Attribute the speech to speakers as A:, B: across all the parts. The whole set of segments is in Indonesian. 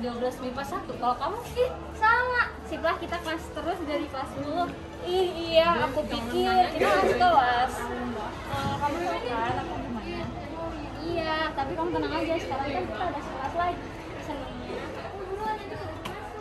A: 12 MIPA 1. Kalau kamu sih?
B: Sama, siplah kita kelas terus dari kelas 10. Iya, aku pikir kita harus kelas.
A: Kamu kan aku gimana?
B: Iya, tapi kamu tenang aja, sekarang kan kita udah sekelas lagi. Senangnya. Buruan aja masuk.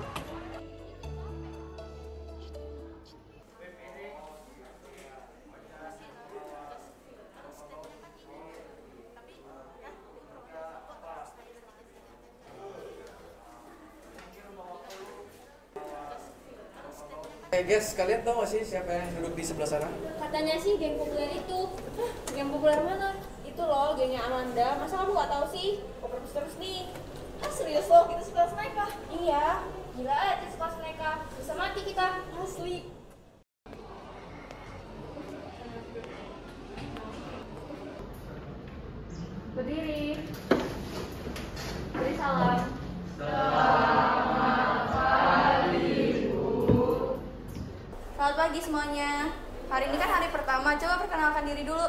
C: Guys, kalian tahu gak sih siapa yang duduk di sebelah sana?
B: Katanya sih geng populer itu. Hah, geng populer mana? Itu loh, gengnya Amanda. Masa kamu gak tahu sih? Koperus terus nih. Ah serius loh, kita sekelas mereka. Iya, gila aja sekelas mereka. Bisa mati kita, asli. Berdiri. Beri salam. Selamat pagi semuanya. Hari ini kan hari pertama, coba perkenalkan diri dulu.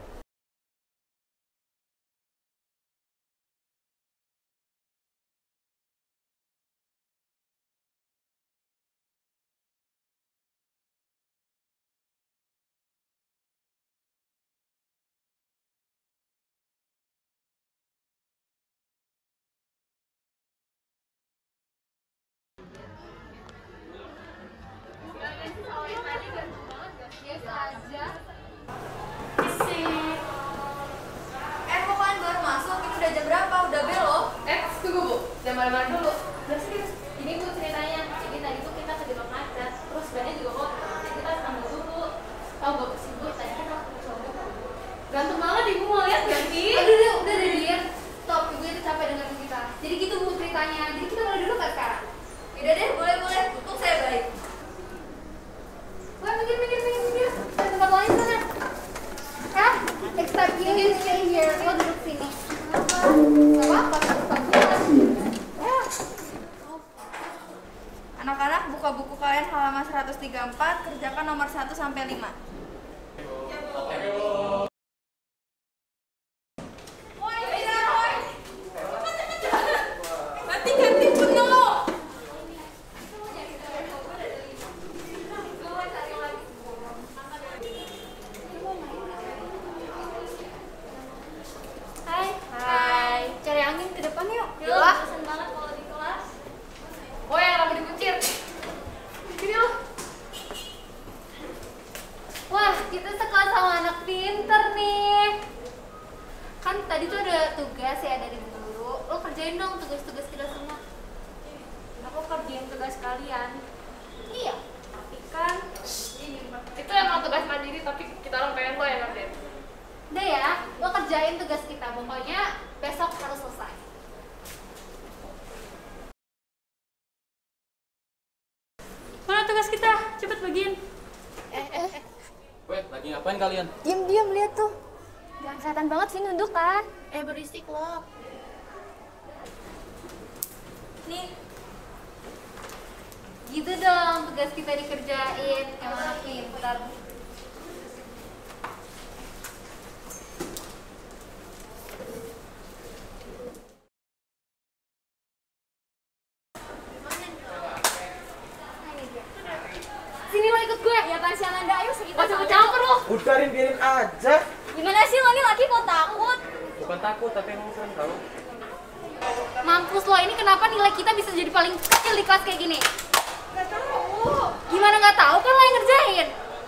B: Kok kalian baru masuk? Ini udah jam berapa? Udah bel loh.
A: Tunggu Bu, jangan marah-marah dulu.
B: Udah serius. Ini Bu ceritanya. Jadi tadi tuh kita kejebak macet. Terus bannya juga kotor. Jadi kita harus ngambil dulu.
A: Tahu gak sih Bu,
B: Tadi kan aku coba.
A: ganteng banget ibu mau lihat gak sih?
B: Udah deh Dir. Stop, ibu itu capek dengerin kita. Jadi gitu Bu ceritanya. Jadi kita mulai dulu kan sekarang? Yaudah deh, boleh. Untuk saya baik. Wah, minggir. Ke tempat lain sana. Except you stay here. Lo duduk sini. Gak apa-apa, Anak-anak, buka buku kalian halaman 134, kerjakan nomor 1 sampai 5. Ganti penuh. Hai. Cari angin ke depan yuk. Yuk, bosan banget kalau di kelas.
A: Oh yang rambut dikucir. Sini loh.
B: Wah, kita sekelas sama anak pinter nih. Kan tadi tuh ada tugas ya dari guru. Lo kerjain dong tugas-tugas kita semua.
A: Aku kerjain tugas kalian.
B: Iya, tapi kan
A: Itu emang tugas mandiri tapi kita orang pengen lo yang ngerjain.
B: udah ya, lo kerjain tugas kita. Pokoknya besok harus selesai.
A: Mana tugas kita? Cepet bagiin.
C: Weh, lagi ngapain kalian?
B: Diam lihat tuh. Jangan kelihatan banget sih nunduk kan.
A: Berisik lo.
B: Nih. Gitu dong tugas kita dikerjain. Yang mana pintar. Sini lo ikut gue. Ya kan si Amanda, ayo sekitar.
A: Gak campur lo.
C: Udahin, biarin aja.
B: Gimana sih lo, ini laki kok takut?
C: Bukan takut, tapi emang serem tau.
B: Mampus lo, ini kenapa nilai kita bisa jadi paling kecil di kelas kayak gini?
A: Gak tahu.
B: Gimana nggak tahu, kan lo yang ngerjain.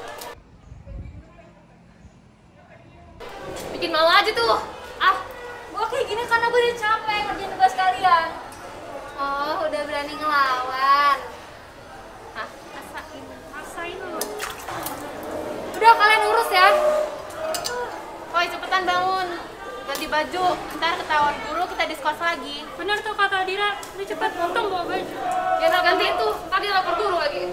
A: Bikin malu aja tuh.
B: Gue kayak gini karena gue udah capek ngerjain tugas kalian. Oh, udah berani ngelawan.
A: Rasain lo.
B: Udah, kalian urus ya.
A: Woi cepetan bangun. Ganti baju, ntar ketahuan guru kita diskors lagi. Bener tuh kata Dira, ini cepet potong bawa baju. Ya udah gantiin tuh, tadi lapor guru lagi.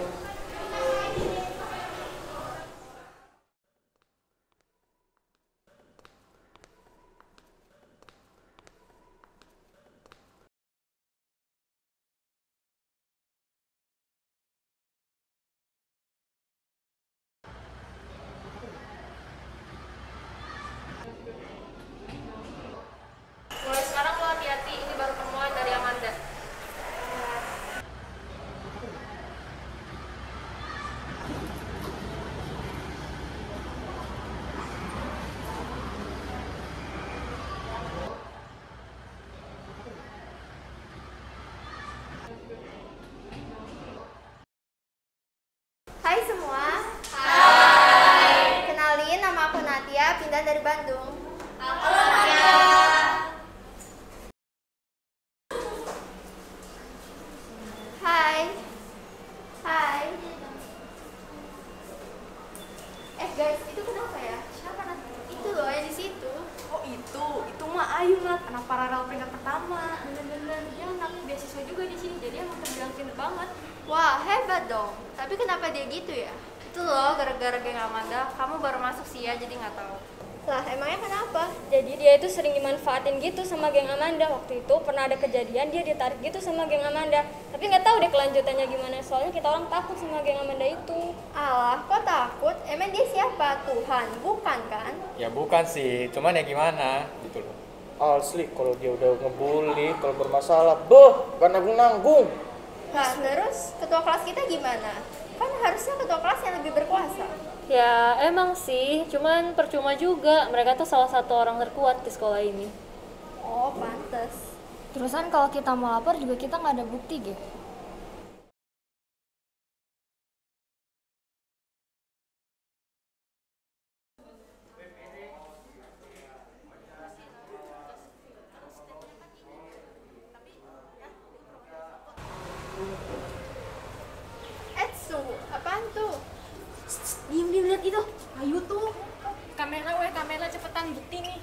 A: Mulai sekarang lo hati-hati, ini baru permulaan dari Amanda.
B: Intan dari Bandung.
A: Halo Nadia.
B: Hai. Hai. Guys, itu kenapa ya? Siapa Nat? Itu loh yang di situ.
D: Oh itu mah Ayu Nat, anak paralel peringkat pertama.
A: Bener-bener dia anak beasiswa juga di sini, jadi emang terbilang pintar banget.
B: Wah, hebat dong. Tapi kenapa dia gitu ya? Itu loh, gara-gara geng Amanda, kamu baru masuk sih ya, jadi nggak tahu. Lah, emangnya kenapa?
E: Jadi dia itu sering dimanfaatin gitu sama geng Amanda. Waktu itu pernah ada kejadian dia ditarik gitu sama geng Amanda. Tapi nggak tahu deh kelanjutannya gimana. Soalnya kita orang takut sama geng Amanda itu.
B: Alah, kok takut? Emang dia siapa? Tuhan? Bukan kan?
F: Ya bukan sih, cuman ya gimana gitu loh.
C: Asli kalau dia udah ngebully, kalau bermasalah, gak nanggung-nanggung.
B: Nah, terus ketua kelas kita gimana? Kan harusnya ketua kelas yang lebih berkuasa.
E: Ya emang sih, cuman percuma juga. Mereka tuh salah satu orang terkuat di sekolah ini.
B: Oh, pantes.
G: Terusan kalau kita mau lapor juga kita nggak ada bukti gitu.
B: Tunggu, apaan tuh?
A: Diem lihat itu. Ayo tuh. Kamera cepetan bukti nih.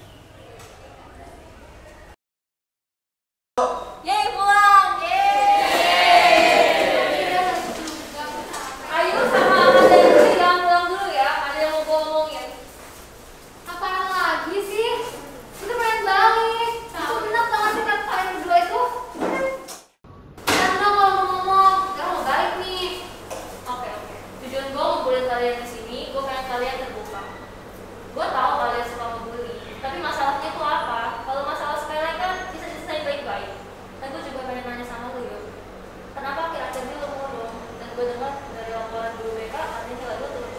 B: Yeay, pulang!
A: Ayo sama Amanda itu jangan pulang dulu ya. Ada yang mau gue omongin. Apaan lagi sih? Itu pengen balik. Aku kenapa tangan sih kata kalian berdua itu? Kan udah kalau mau ngomong, sekarang mau balik nih. Oke. Tujuan gue ngumpulin kalian di sini, gue pengen kalian terbuka. Gue tahu kalian suka ngebully, tapi masalahnya tuh apa? Kalau masalah sepele kan bisa diselesain baik-baik. Dan gue juga pengen nanya sama lu yuk. Kenapa akhir-akhir ini lu murung? Dan gue dengar dari laporan guru BK katanya nilai lu turun.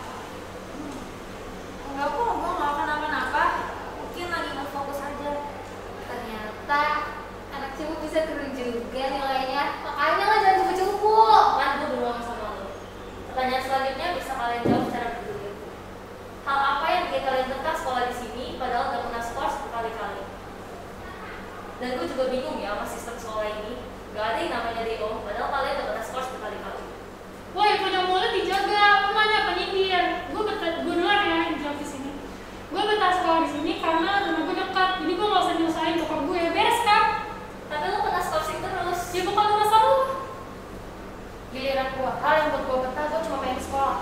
A: Enggak kok, gue gak kenapa-napa. Mungkin lagi mau fokus aja. Ternyata anak cupu bisa turun juga nilainya. Makanya lah jangan cupu-cupu. Kan gue udah ngomong sama lu. Pertanyaan selanjutnya bisa kalian jawab secara berdua. Hal apa yang bikin kalian betah sekolah di sini padahal gak pernah skors berkali-kali? Dan gue juga bingung ya sama sistem sekolah ini. Gak ada yang namanya DO, padahal kalian gak pernah skors berkali-kali.
H: Woi, punya mulut dijaga, namanya penyindir. Gue duluan ya yang jawab di sini. Gue betah sekolah di sini karena rumah gue dekat, jadi gue gak usah nyusahin bokap gue. Beres kan?
A: Tapi lo pernah skorsing terus.
H: Ya bukan masalah lu.
A: Giliran gue, hal yang buat gue betah, gue cuma pengen sekolah.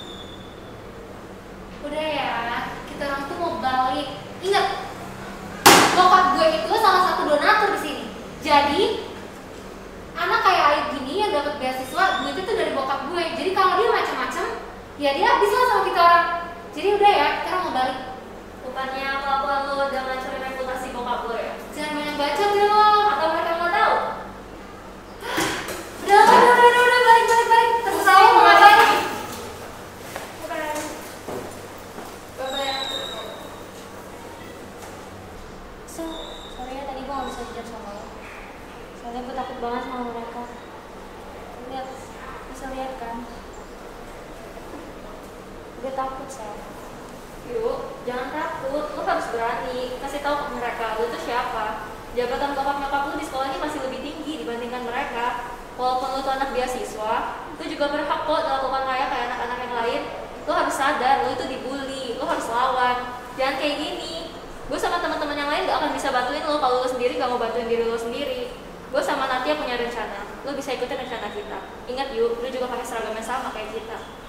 A: Udah ya, kita orang tuh mau balik. Ingat, bokap gue itu salah satu donatur di sini. Jadi, anak kayak Ayu gini yang dapat beasiswa, duitnya tuh dari bokap gue. Jadi kalau dia macam-macam, ya dia habis lah sama kita orang. Jadi udah ya, kita mau balik. Bukannya kelakuan lo udah ngancurin reputasi bokap lo ya? Jangan banyak baca deh lo, atau mereka nggak tahu. Udah, balik. Terserah lo mau ngapain.
E: Sorry ya tadi gue gak bisa jujur sama lo. Soalnya gue takut banget sama mereka. Lihat, bisa lihat kan? Gue takut Sel.
A: Yuk, jangan takut, lo harus berani. Kasih tahu ke mereka, lo itu siapa. Jabatan bokap nyokap lo di sekolah ini masih lebih tinggi dibandingkan mereka. Walaupun lo tuh anak beasiswa, lo juga berhak kok dilakukan kayak anak-anak yang lain. Lo harus sadar, lo itu dibully, lo harus lawan. Jangan kayak gini. Gue sama teman-teman yang lain gak akan bisa bantuin lo kalau lo sendiri gak mau bantuin diri lo sendiri. Gue sama Natia punya rencana, lo bisa ikutin rencana kita. Ingat yuk, lo juga pakai seragam yang sama kayak kita.